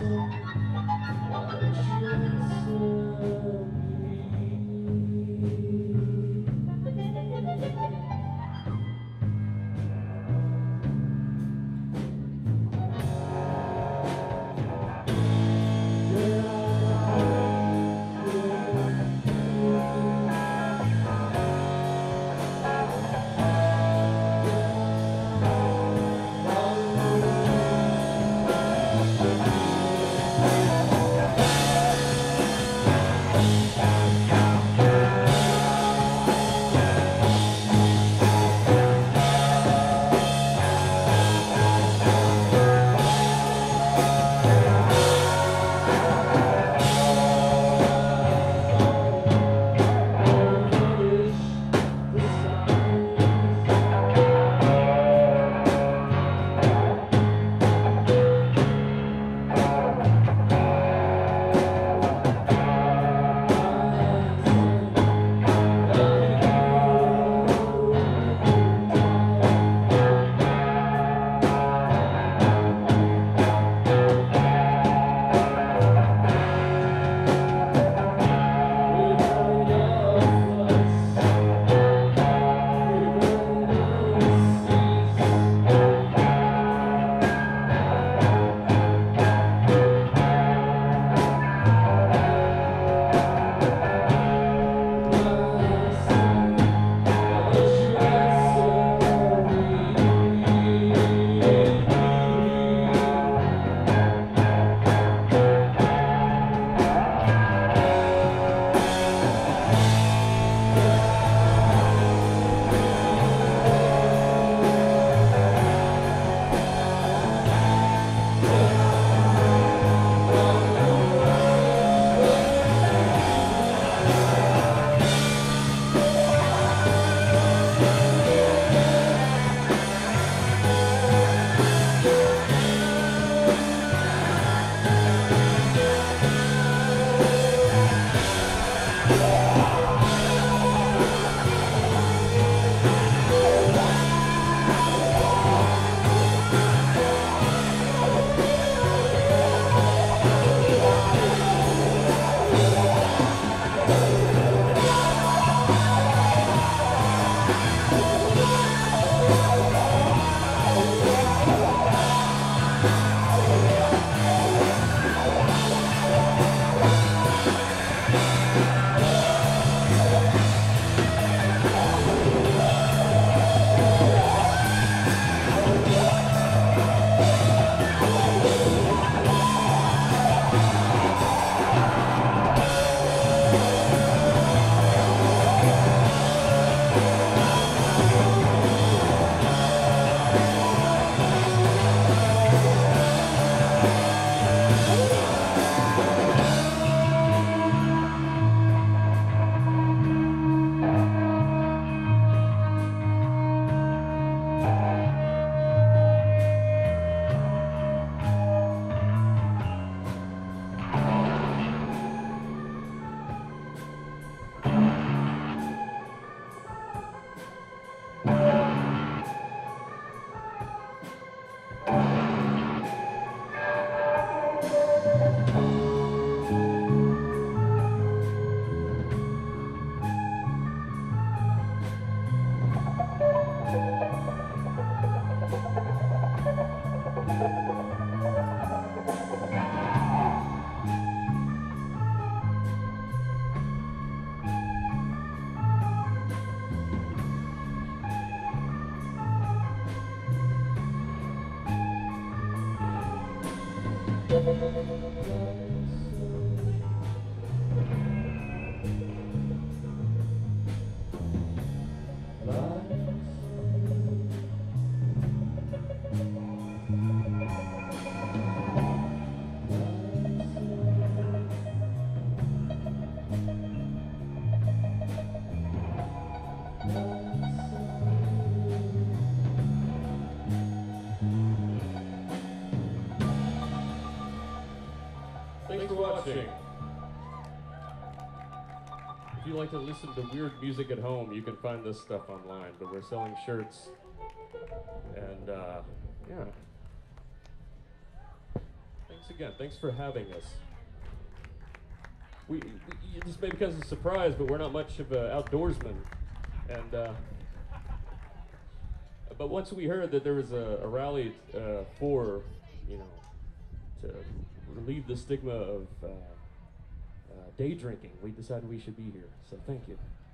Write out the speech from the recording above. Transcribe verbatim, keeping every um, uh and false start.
Watching. If you like to listen to weird music at home, you can find this stuff online, but we're selling shirts, and uh, yeah. Thanks. Thanks again. Thanks for having us. We, we this may because it's a surprise, but we're not much of an outdoorsman, and uh, but once we heard that there was a, a rally uh, for, you know, to relieve the stigma of uh, uh, day drinking, we decided we should be here. So thank you.